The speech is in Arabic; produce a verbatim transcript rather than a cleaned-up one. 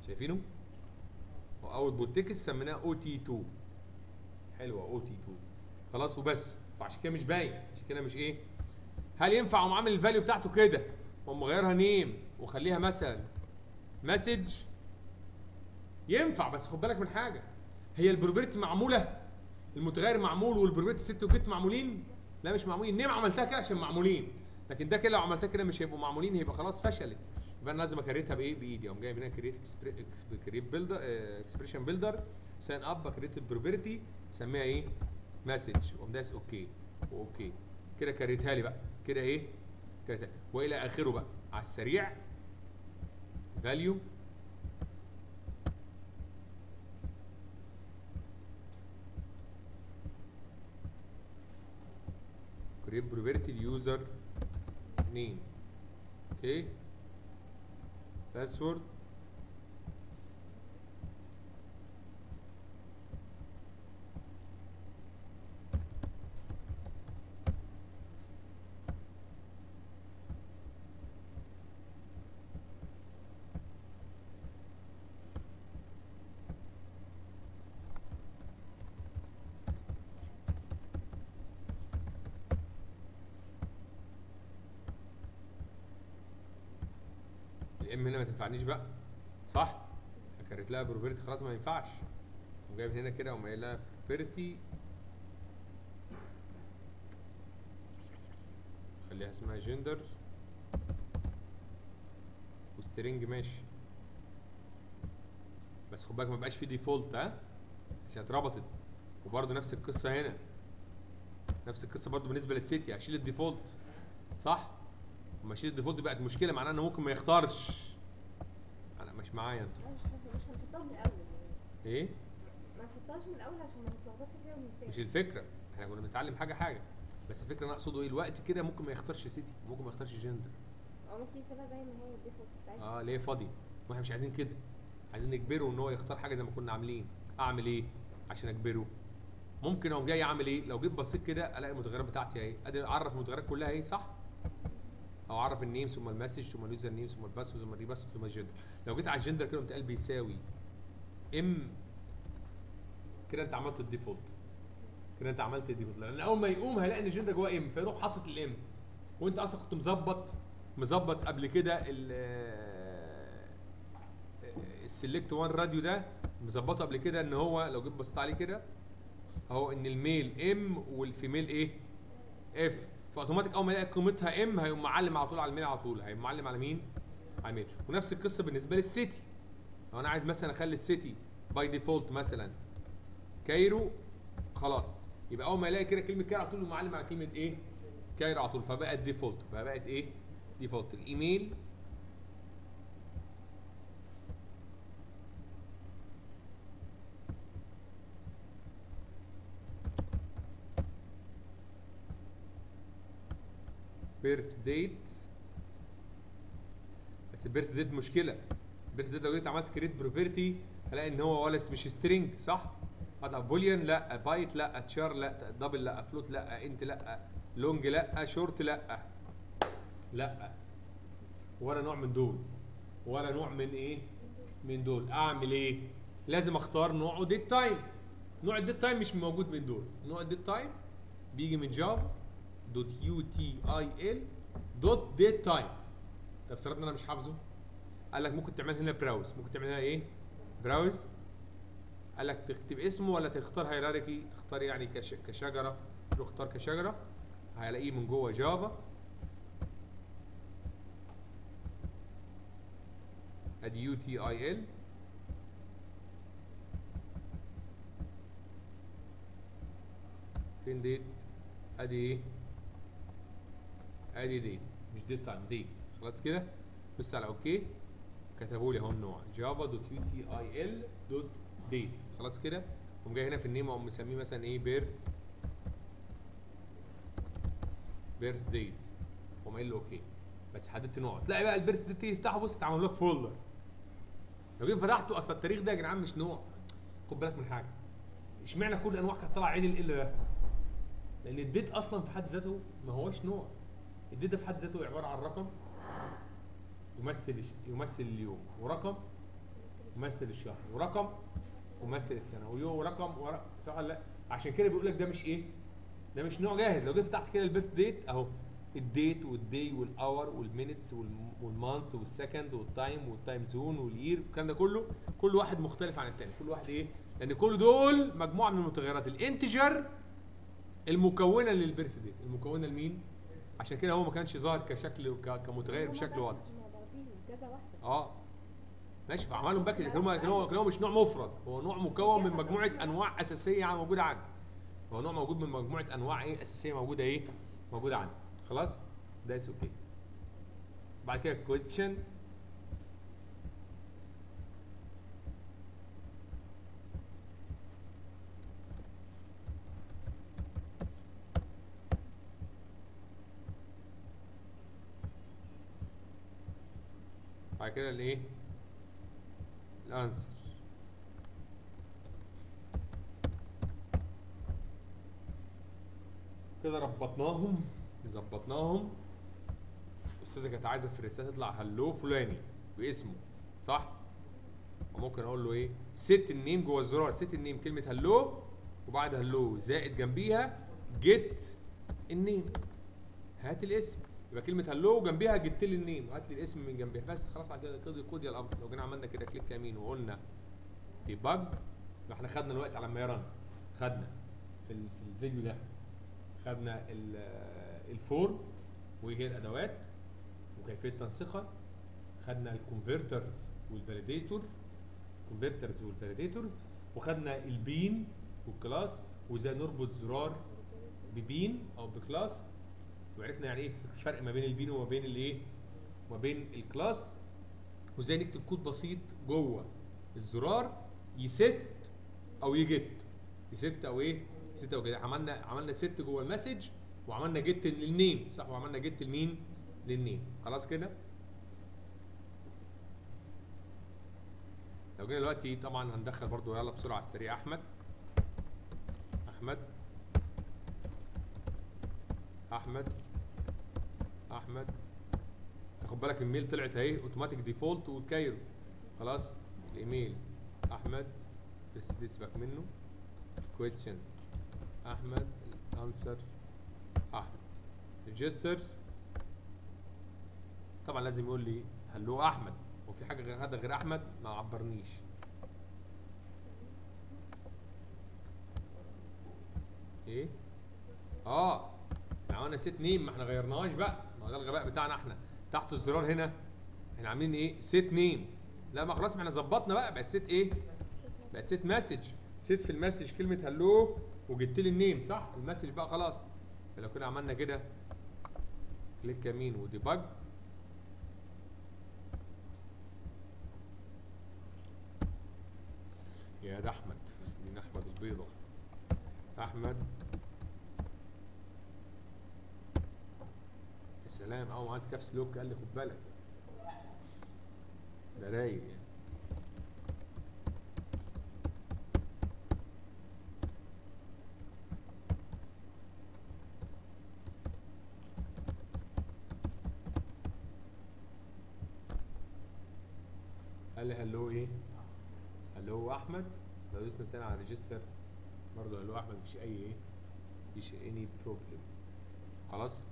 شايفينه؟ واوتبوت تكست سميناه او تي اتنين. حلوه او تي اتنين. خلاص وبس. فعشان كده مش باين، عشان كده مش ايه. هل ينفع اقوم عامل الفاليو بتاعته كده واقوم مغيرها نيم واخليها مثلا مسج؟ ينفع، بس خد بالك من حاجه. هي البروبرتي معموله، المتغير معمول والبروبرتي ست وجيت معمولين؟ لا مش معمولين. نيم عملتها كده عشان معمولين، لكن ده كده لو عملتها كده مش هيبقوا معمولين، هيبقى خلاص فشلت. يبقى انا لازم اكريتها بايه؟ بايدي. اقوم جايب هنا كريت كريت بيلدر اكسبريشن بيلدر ساين اب كريت البروبرتي اسميها ايه؟ مسج. واقوم دايس اوكي واوكي كده كريتها لي بقى كده ايه؟ كريتها والى اخره بقى على السريع. فاليو كريت بروبرتي اليوزر نيم. اوكي باسورد الام هنا ما تنفعنيش بقى صح؟ هكرت لها بروبرتي خلاص ما ينفعش. وجايب هنا كده وما قايل لها بروبرتي خليها اسمها جندر وسترينج ماشي. بس خد بالك ما بقاش في ديفولت ها عشان اتربطت. وبرده نفس القصه هنا، نفس القصه برده بالنسبه للسيتي. هشيل الديفولت صح؟ وما اشيل الديفولت دي بقت مشكله، معناها انه ممكن ما يختارش. انا مش معايا انتوا. مش مش هنحطها من الاول يعني. ايه؟ ما نحطهاش من الاول عشان ما نتلخبطش فيها وننساها. مش الفكره، احنا كنا بنتعلم حاجه حاجه. بس الفكره انا اقصده ايه الوقت كده ممكن ما يختارش سيتي، ممكن ما يختارش جندر. او ممكن يسيبها زي ما هي الديفولت بتاعتها. اه ليه فاضي؟ واحنا مش عايزين كده، عايزين نجبره ان هو يختار حاجه زي ما كنا عاملين. اعمل ايه عشان اجبره؟ ممكن اقوم جاي اعمل ايه؟ لو جيت بصيت كده الاقي المتغيرات بتاعتي اهي، ادي اعرف المتغيرات كلها اهي صح؟ او اعرف النيم ثم المسج ثم اليوزر نيم ثم الباسورد ثم الريباسورد ثم الجندر. لو جيت على الجندر كده قمت قال بيساوي ام، كده انت عملت الديفولت. كده انت عملت الديفولت، لان اول ما يقوم هيلاقي ان الجندر جواه ام فيروح حاطط الام. وانت اصلا كنت مظبط مظبط قبل كده السلكت وان راديو ده، مظبطه قبل كده ان هو لو جيت بصيت عليه كده اهو ان الميل ام والفيميل ايه؟ اف. فاوتوماتيك اول ما يلاقي قيمتها ام هيقوم معلم على طول على الميل على طول، هيقوم معلم على مين؟ على الميل. ونفس القصه بالنسبه للسيتي. لو انا عايز مثلا اخلي السيتي باي ديفولت مثلا كايرو، خلاص يبقى اول ما يلاقي كده كلمه كايرو على طول معلم على كلمه ايه؟ كايرو على طول. فبقت ديفولت، فبقت ايه؟ ديفولت. الايميل بيرث ديت. بس البيرث ديت مشكله. البيرث ديت لو جيت عملت كريت بروبرتي هلاقي ان هو ولا مش سترينج صح؟ هطلع بوليان لا، بايت لا، تشار لا، دبل لا، فلوت لا، انت لا، لونج لا، شورت لا. لا ولا نوع من دول، ولا نوع من ايه؟ من دول. اعمل ايه؟ لازم اختار نوعه ديت تايم. نوع الديت تايم مش موجود من دول. نوع الديت تايم بيجي من جافا دوت يو تي اي ال دوت ديت تايم. طب افترضنا انا مش حافظه، قال لك ممكن تعمل هنا براوز. ممكن تعمل هنا ايه؟ براوز. قال لك تكتب اسمه ولا تختار هيراركي؟ تختار يعني كش... كشجره. تروح اختار كشجره هيلاقيه من جوه جافا. ادي يو تي اي ال فين ديت؟ ادي ايه؟ ادي ديت، مش ديت تايم، ديت. خلاص كده بص على اوكي، كتبوا لي اهو النوع جافا دوت يو تي اي ال دوت ديت. خلاص كده قوم جاي هنا في النيم اقوم مسميه مثلا ايه؟ بيرث بيرث ديت. قوم قايل له اوكي. بس حددت نوع. تلاقي بقى البيرث ديت تفتحه بص اتعمل لك فولدر. لو جيت فتحته اصل التاريخ ده يا جدعان مش نوع. خد بالك من حاجه، اشمعنى كل الانواع كانت طالعه عين ال ده؟ لان الديت اصلا في حد ذاته ما هوش نوع. الديت ده في حد ذاته عباره عن رقم يمثل يمثل اليوم، ورقم ممثل الشهر، ورقم ممثل السنه، ويوم ورقم ورق، صح ولا لا؟ عشان كده بيقول لك ده مش ايه؟ ده مش نوع جاهز. لو جيت فتحت كده البيرث ديت اهو، الديت والدي والاور والمينتس والمانث والسكند والتايم والتايم زون والير والكلام ده كله، كل واحد مختلف عن الثاني، كل واحد ايه؟ لان كل دول مجموعه من المتغيرات الانتجر المكونه للبيرث ديت، المكونه لمين؟ عشان كده هو ما كانش ظاهر كشكل ك- كمتغير بشكل واضح. مع بعضيهم كذا واحده. اه ماشي، فعملهم باكج، لكن هو لكن هو لكن هو مش نوع مفرد، هو نوع مكون من مجموعه انواع اساسيه موجوده عندي. هو نوع موجود من مجموعه انواع ايه اساسيه موجوده ايه؟ موجوده عندي. خلاص؟ ده اس اوكي. بعد كده كويشن. بعد كده الايه؟ الانسر. كده ربطناهم ظبطناهم. الاستاذه كانت عايزه في الرساله تطلع هلو فلاني باسمه، صح؟ وممكن اقول له ايه؟ ست النيم جوه الزرار، ست النيم كلمه هلو وبعد هلو زائد جنبيها جيت النيم. هات الاسم، يبقى كلمه هلو جنبيها جبت لي النيم وهات لي الاسم من جنبيها. بس خلاص على كده كده كود يا الامر. لو جينا عملنا كده كليك يمين وقلنا ديباج، يبقى احنا خدنا الوقت على ما يرن، خدنا في, ال- في الفيديو ده خدنا الفورم وهي الادوات وكيفيه تنسيقها، خدنا الكونفرترز والفاليديتور، كونفرترز والفاليديتورز، وخدنا البين والكلاس وازاي نربط زرار ببين او بكلاس، وعرفنا يعني ايه الفرق ما بين البين وما بين الايه؟ وما بين الكلاس، وازاي نكتب كود بسيط جوه الزرار يست او يجت، يست او ايه؟ يست او جت. عملنا عملنا ست جوه المسج وعملنا جت للنيم، صح؟ وعملنا جت لمين؟ للنيم. خلاص كده؟ لو جينا دلوقتي طبعا هندخل برضو، يلا بسرعه على السريع. احمد احمد احمد احمد تاخد بالك الميل طلعت اهي اوتوماتيك ديفولت والكايرو. خلاص؟ الايميل احمد، بس دي سيبك منه. كويشن احمد، الانسر احمد، ريجستر. طبعا لازم يقول لي هلو احمد، وفي حاجه غير هذا غير احمد ما عبرنيش. ايه؟ اه احنا عملنا سيت نيم، ما احنا غيرناهاش بقى، ما ده الغباء بتاعنا احنا. تحت الزرار هنا احنا عاملين ايه؟ سيت نيم. لا ما خلاص ما احنا ظبطنا بقى، بقت سيت ايه؟ بقت سيت مسج. سيت في المسج كلمه هلو وجبت لي النيم، صح؟ المسج بقى خلاص. فلو كنا عملنا كده كليك يمين وديباج، يا ده احمد، مين احمد البيضه؟ احمد، يا سلام، اول ما عملت كابس لوك قال لي خد بالك، ده رايق يعني. قال لي هلو ايه؟ هلو احمد. لو دوسنا تاني على ريجستر برضه هلو احمد، مفيش اي ايه؟ مفيش اني بروبلم. خلاص؟